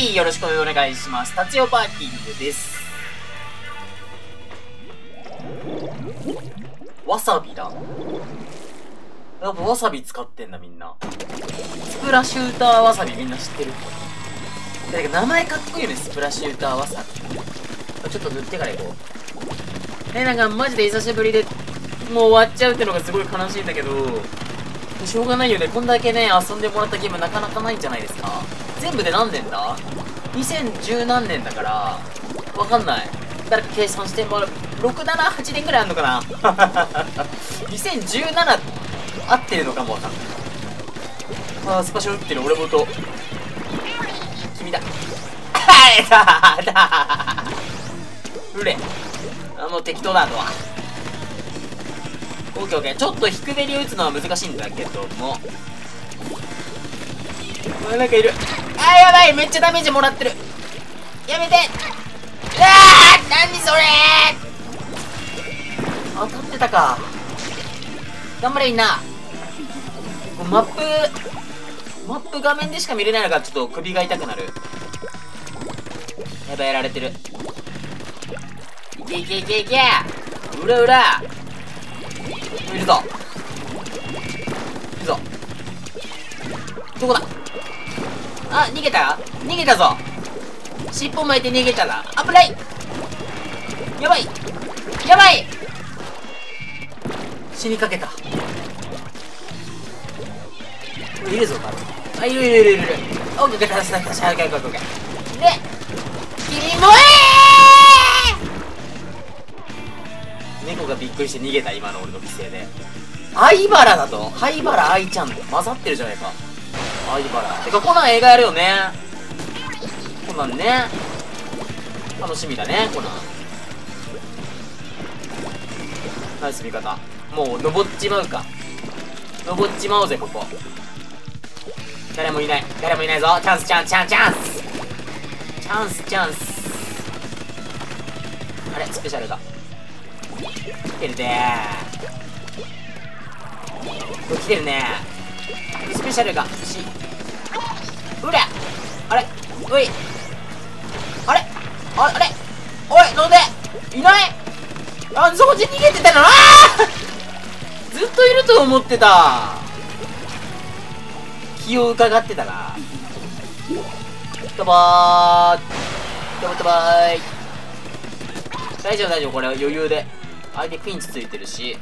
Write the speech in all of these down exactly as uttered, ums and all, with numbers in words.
い、よろしくお願いします。タチオパーキングです。わさびだ。やっぱわさび使ってんだみんな。スプラシューターわさびみんな知ってる？だけど名前かっこいいよね、スプラシューターわさび。ちょっと塗ってからいこう。ね、なんかマジで久しぶりでもう終わっちゃうってのがすごい悲しいんだけど、しょうがないよね。こんだけね、遊んでもらったゲームなかなかないんじゃないですか。全部で何年だ ?にせんじゅう 何年だから、わかんない。誰か計算してもらう。ろく、なな、はちねんくらいあんのかなにせんじゅうなな 合ってるのかもわかんない。あー、スパション打ってる、俺もと。君だ。はいだーだーうれ。あ、もう適当だとは。オッケーオッケー。ちょっと低めに打つのは難しいんだけども。うわ、なんかいる。あー、やばい、めっちゃダメージもらってる。やめて。うわー、なにそれー。当たってたか。頑張れみんな。マップマップ画面でしか見れないのがちょっと首が痛くなる。やばい、やられてる。いけいけいけいけ。うらうら。いるぞいるぞ。どこだ。あ、逃げた逃げたぞ。尻尾巻いて逃げたな。危ない。やばいやばい。死にかけた。いるぞ多分。あ、いるいるいるいる。オッケーオッケー、助かった助かった。オッケーオッケーオッケー。で君もえー。猫がびっくりして逃げた。今の俺の規制で。相原だと灰原愛ちゃんと混ざってるじゃないか。相原てかコナン映画やるよね。コナンね、楽しみだねコナン。ナイス見方。もう登っちまうか。登っちまおうぜここ。誰もいない誰もいないぞ。チャンスチャンスチャンスチャンスチャンスチャンス。あれスペシャルが来てるねー。来てるねー。スペシャルが欲しい。うらあれおいあれああれおいなんでいない。あ、そこで逃げてたの。あーずっといると思ってた。気を伺ってたな。とばーとばとばーい。大丈夫大丈夫、これは余裕で。相手ピンチついてるし。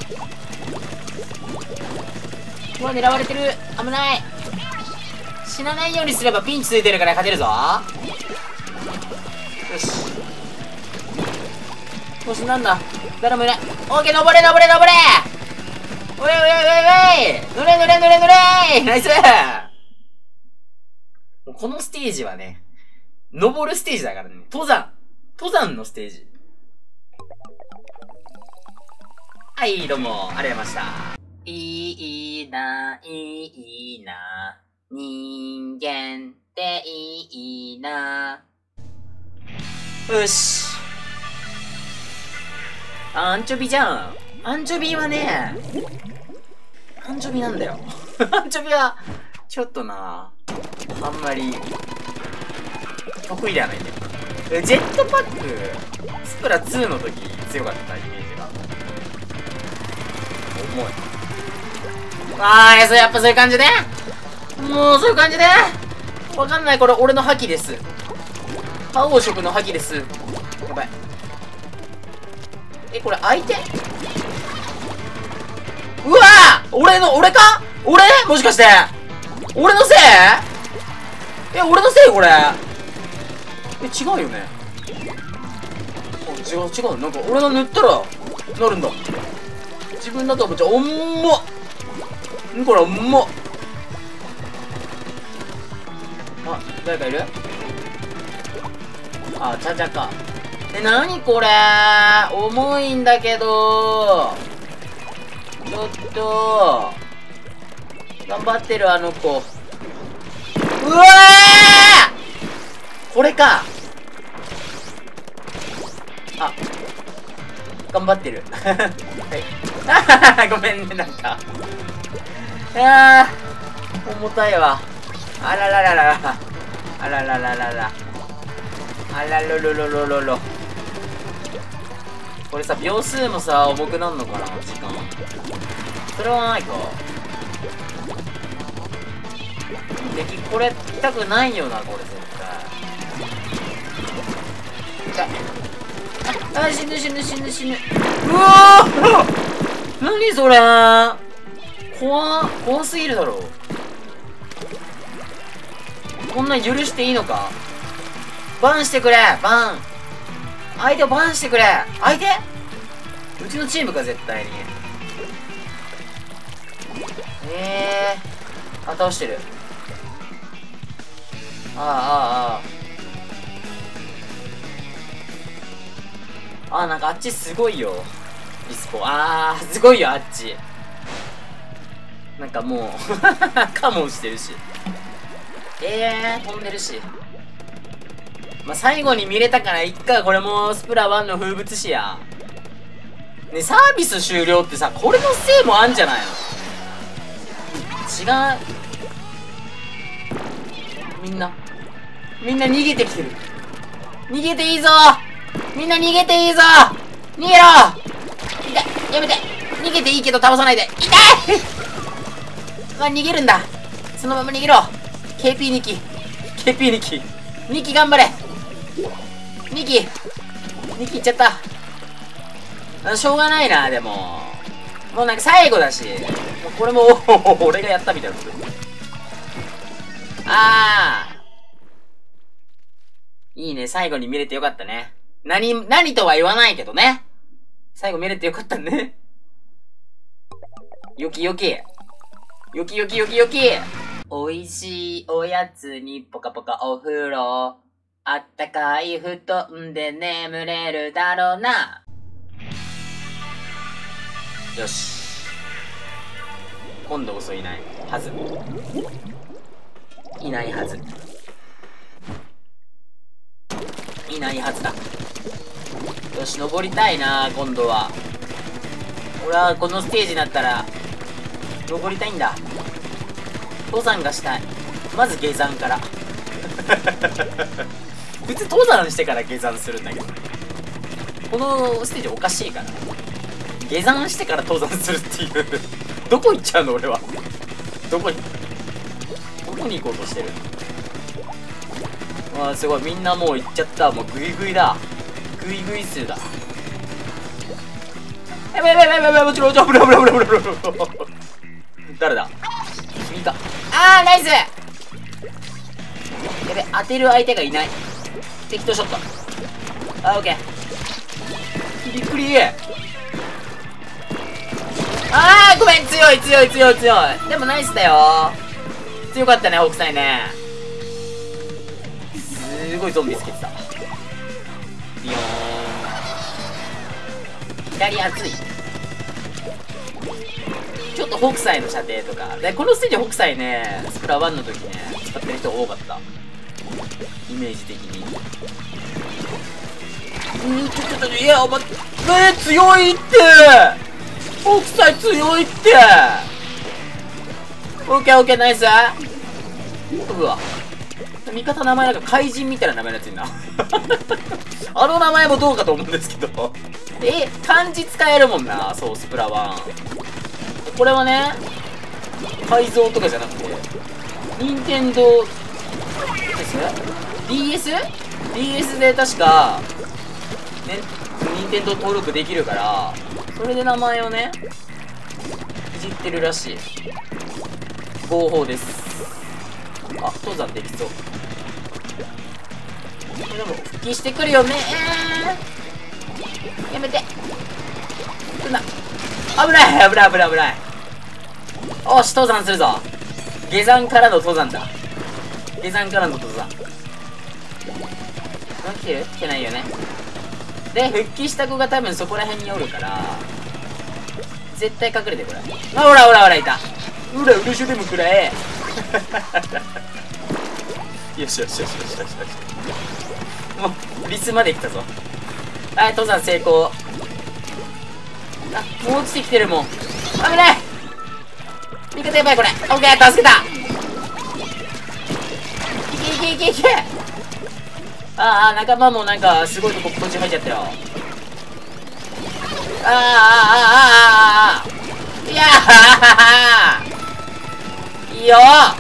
うわ、狙われてる。危ない。死なないようにすればピンチついてるから勝てるぞ。よしよし、なんだ誰もいない。オーケー、登れ登れ登れ。おいおいおいおいおい、乗れ乗れ乗れ乗れ。ナイス。このステージはね、登るステージだからね。登山登山のステージ。はい、どうもありがとうございました。いいな、いいな、人間っていいな。よし、アンチョビじゃん。アンチョビはね、アンチョビなんだよ。アンチョビはちょっとな、あんまり得意ではないんだよ。ジェットパックスプラツーの時強かったイメージが。重い。あー、そう、やっぱそういう感じね。もうそういう感じね。わかんない、これ俺の覇気です。覇王色の覇気です。やばい。え、これ相手？うわー、俺の、俺か？俺？もしかして俺のせい？え、俺のせいこれ。え、違うよね。あ、違う違う。なんか俺の塗ったらなるんだ。自分だと思っちゃう。おんもんこれおんも。あ、誰かいる？あ、ちゃちゃか。え、なにこれ？重いんだけど。ちょっと頑張ってるあの子。うわー、これか。あ、頑張ってる。はい。ごめんね、なんか。いやー、重たいわ。あららららら。 あららららら。あらろろろろろろ。これさ、秒数もさ、重くなんのかな、時間。それはないか。敵、これ、痛くないよな、これ絶対。痛い。あ、あ、死ぬ死ぬ死ぬ死ぬ。うわー何それー怖怖すぎるだろ。こんなん許していいのか。バンしてくれバン相手をバンしてくれ相手うちのチームか、絶対に。ええー。あ、倒してる。ああ、ああ、ああ。あ、なんかあっちすごいよ。リスポ。あー、すごいよ、あっち。なんかもう、カモンしてるし。えー、飛んでるし。まあ、最後に見れたから、いっか、これもスプラワンの風物詩や。ね、サービス終了ってさ、これのせいもあんじゃないの？違う。みんな、みんな逃げてきてる。逃げていいぞみんな逃げていいぞ逃げろ痛いやめて逃げていいけど倒さないで痛いまあ、逃げるんだそのまま逃げろ ケーピーに 期 ケーピーに 期に期頑張れに期に期いっちゃったあしょうがないなでももうなんか最後だしもうこれも俺がやったみたいなああいいね最後に見れてよかったね何、何とは言わないけどね。最後見れてよかったね。よきよき。よきよきよきよき。おいしいおやつにポカポカお風呂。あったかい布団で眠れるだろうな。よし。今度こそいないはず。いないはず。いないはずだ。よし、登りたいな今度は。俺はこのステージになったら、登りたいんだ。登山がしたい。まず下山から。普通登山してから下山するんだけど。このステージおかしいから。下山してから登山するっていう。どこ行っちゃうの俺は。どこに、どこに行こうとしてるわあすごいみんなもう行っちゃったもうグイグイだグイグイ数だやばいやばいやばいやばいもちろんもちろんブラブラブラブラブラ誰だ君かあーナイスやべ当てる相手がいない適当ショットあーオッケーびっくりあーごめん強い強い強い強いでもナイスだよ強かったね北斎ねすごいゾンビつけてたビヨーン左熱いちょっと北斎の射程とかでこのステージ北斎ねスプラワンの時ね使ってる人多かったイメージ的にうんちょっとちょっといやお前えー、強いって北斎強いってオッケーオッケーナイスうわ味方名前なんか怪人みたいな名前のやついんなあの名前もどうかと思うんですけどえ漢字使えるもんなそうスプラワンこれはね改造とかじゃなくて任天堂 ディーエス？ ディーエス で確かね任天堂登録できるからそれで名前をねいじってるらしい合法ですあ登山できそうでも復帰してくるよねーやめて危ない危ない危ない危ない危ないおし登山するぞ下山からの登山だ下山からの登山何来てる来てないよねで復帰した子が多分そこら辺におるから絶対隠れてこれあほらほらほらいたうらうるしょでもくらえよしよしよしよしよしよしもうリスまで来たぞはい登山成功あもう落ちてきてるもん危ない味方やばいこれオッケー助けたけいけいけいけ。ああ、仲間もなんか、すごいとこ途中入っちゃったよ。ああ、ああ、ああ、ああ、いやーいいよ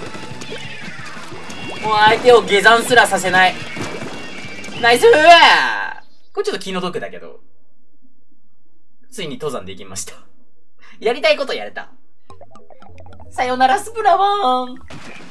もう相手を下山すらさせない。ナイスーこれちょっと気の毒だけど。ついに登山できました。やりたいことやれた。さよならスプラワーン。